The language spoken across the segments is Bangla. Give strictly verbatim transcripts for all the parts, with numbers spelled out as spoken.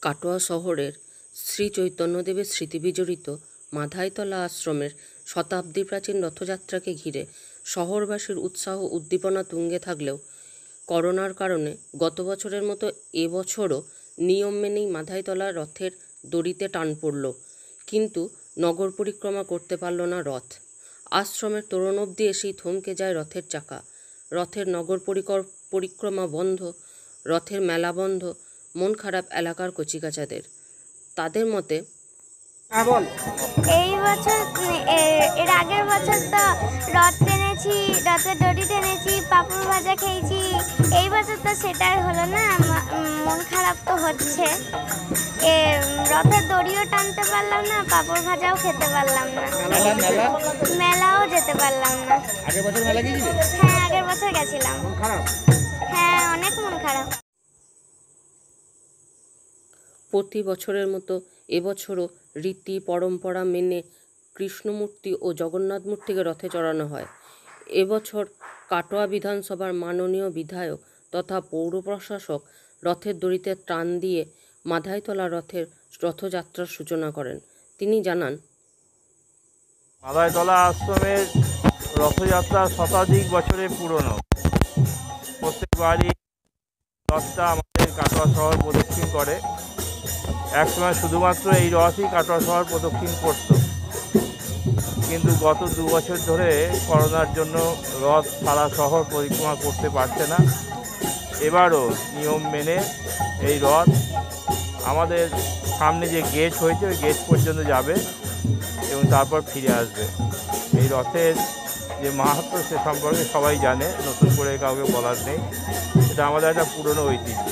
কাটোয়া শহরের শ্রী চৈতন্যদেবের স্মৃতিবিজড়িত মাধাইতলা আশ্রমের শতাব্দী প্রাচীন রথযাত্রাকে ঘিরে শহরবাসীর উৎসাহ উদ্দীপনা তুঙ্গে থাকলেও করোনার কারণে গত বছরের মতো এবছরও নিয়ম মেনেই মাধাইতলা রথের দড়িতে টান পড়ল, কিন্তু নগর পরিক্রমা করতে পারল না রথ। আশ্রমের তোরণ অবধি এসেই থমকে যায় রথের চাকা। রথের নগর পরিক্রমা বন্ধ, রথের মেলা বন্ধ। মন খারাপ এলাকার কচিকাচাদের। তাদের মতে, এই বছর এর আগের বছর তো রথ টেনেছি, রথের দড়ি টেনেছি, পাঁপড় ভাজা খেয়েছি। এই বছর তো সেটাই হলো না, মন খারাপ তো হচ্ছে। রথের দড়িও টানতে পারলাম না, পাঁপড় ভাজাও খেতে পারলাম না, মেলাও যেতে পারলাম না। হ্যাঁ, আগের বছর গেছিলাম। হ্যাঁ, অনেক মন খারাপ। প্রতি বছরের মতো এবছরও রীতি পরম্পরা মেনে কৃষ্ণমূর্তি ও জগন্নাথ মূর্তিকে রথে চড়ানো হয়। এবছর কাটোয়া বিধানসভার মাননীয় বিধায়ক তথা পৌর প্রশাসক রথের দড়িতে টান দিয়ে মাধাইতলা রথের রথযাত্রার সূচনা করেন। তিনি জানান, মাধাইতলা আশ্রমের রথযাত্রা শতাধিক বছরের পুরনো। প্রত্যেকবারই রথটা আমাদের কাটোয়া শহর প্রদক্ষিণ করে। একসময় শুধুমাত্র এই রথই কাটোয়া শহর প্রদক্ষিণ করত, কিন্তু গত দু বছর ধরে করোনার জন্য রথ সারা শহর পরিক্রমা করতে পারছে না। এবারও নিয়ম মেনে এই রথ আমাদের সামনে যে গেট হয়েছে ওই গেট পর্যন্ত যাবে এবং তারপর ফিরে আসবে। এই রথের যে মাহাত্ম্য সে সম্পর্কে সবাই জানে, নতুন করে কাউকে বলার নেই। এটা আমাদের একটা পুরনো ঐতিহ্য।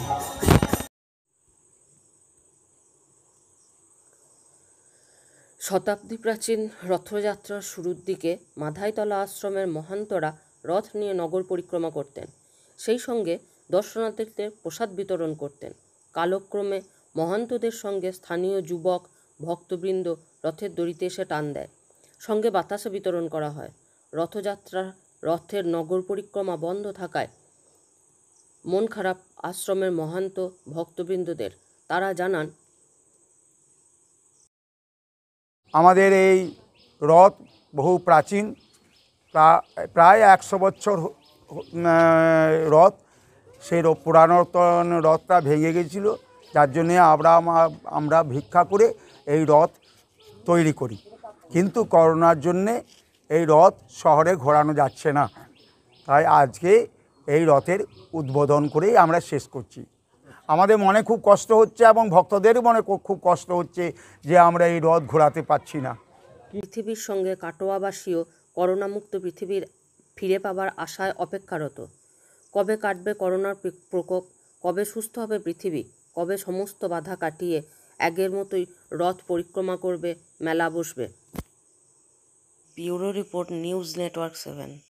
শতাব্দী প্রাচীন রথযাত্রার শুরুর দিকে মাধাইতলা আশ্রমের মহান্তরা রথ নিয়ে নগর পরিক্রমা করতেন। সেই সঙ্গে দর্শনার্থীদের প্রসাদ বিতরণ করতেন। কালক্রমে মহান্তদের সঙ্গে স্থানীয় যুবক ভক্তবৃন্দ রথের দড়িতে এসে টান দেয়, সঙ্গে বাতাসা বিতরণ করা হয়। রথযাত্রা রথের নগর পরিক্রমা বন্ধ থাকায় মন খারাপ আশ্রমের মহান্ত ভক্তবৃন্দদের। তারা জানান, আমাদের এই রথ বহু প্রাচীন, প্রায় একশো বছর রথ। সেই পুরানো রথটা ভেঙে গেছিলো, যার জন্যে আমরা আমরা ভিক্ষা করে এই রথ তৈরি করি। কিন্তু করোনার জন্যে এই রথ শহরে ঘোরানো যাচ্ছে না, তাই আজকে এই রথের উদ্বোধন করেই আমরা শেষ করছি। আমাদের মনে খুব কষ্ট হচ্ছে এবং ভক্তদেরও মনে খুব কষ্ট হচ্ছে যে আমরা এই রথ ঘোরাতে পারছি না। পৃথিবীর সঙ্গে কাটোয়াবাসীও করোনামুক্ত পৃথিবীর ফিরে পাবার আশায় অপেক্ষারত। কবে কাটবে করোনার প্রকোপ, কবে সুস্থ হবে পৃথিবী, কবে সমস্ত বাধা কাটিয়ে আগের মতোই রথ পরিক্রমা করবে, মেলা বসবে। Bureau report, news network seven.